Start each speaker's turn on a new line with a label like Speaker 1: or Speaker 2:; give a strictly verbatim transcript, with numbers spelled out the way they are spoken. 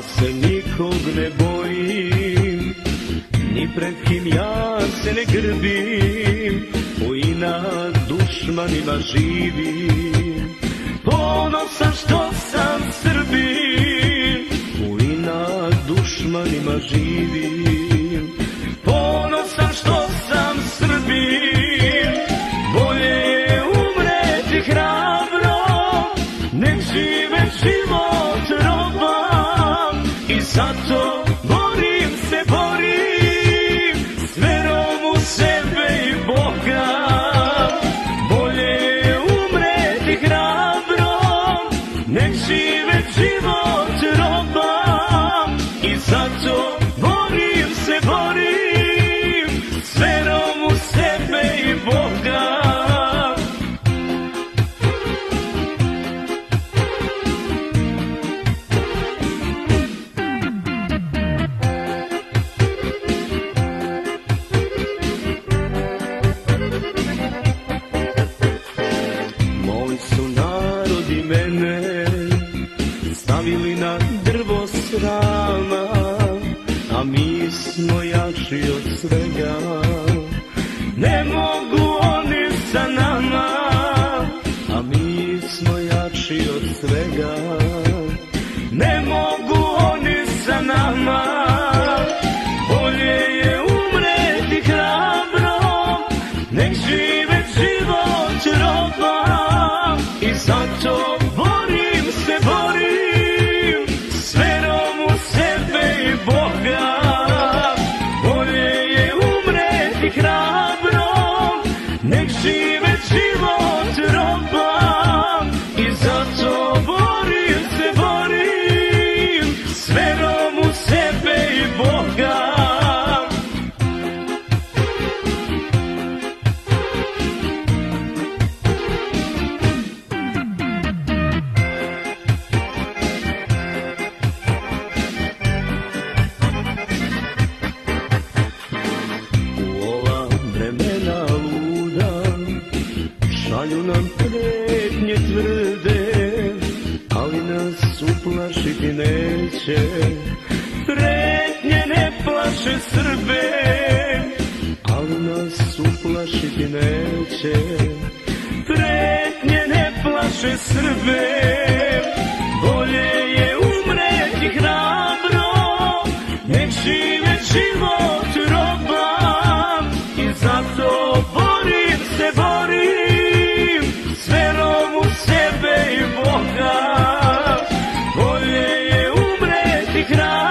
Speaker 1: se nikog ne bojim, ni pred kim ja se ne grbim, u inat dušmanima živim. Ponosan što sam Srbin, u inat dušmanima živim. Ponosan što sam Srbin, bolje je umreti hrabro, nek žive život roban. I zato borim se, borim, s verom u sebe i Boga. Bolje je umreti hrabro, nek žive život roban. I zato borim se, borim, s verom u sebe i Boga. Moj su narod i mene stavili na drvo srama, a mi smo jači od svega. Ne mogu oni sa nama, a mi smo jači od svega. Ne mogu oni sa nama, bolje je umreti hrabro, nek žive život roban. I zato borim se, borim, s verom u sebe i Boga. Bolje je umreti hrabro, nek žive život roban. I zato borim se, borim, s verom u sebe i Boga. Šalju nam pretnje tvrde, ali nas uplašiti neće. Pretnje ne plaše Srbe, ali nas uplašiti neće. Pretnje ne plaše Srbe, bolje je umreti hrabro, nek žive život roban. I zato borim se, borim, s verom u sebe i Boga. Bolje je umreti hrabro,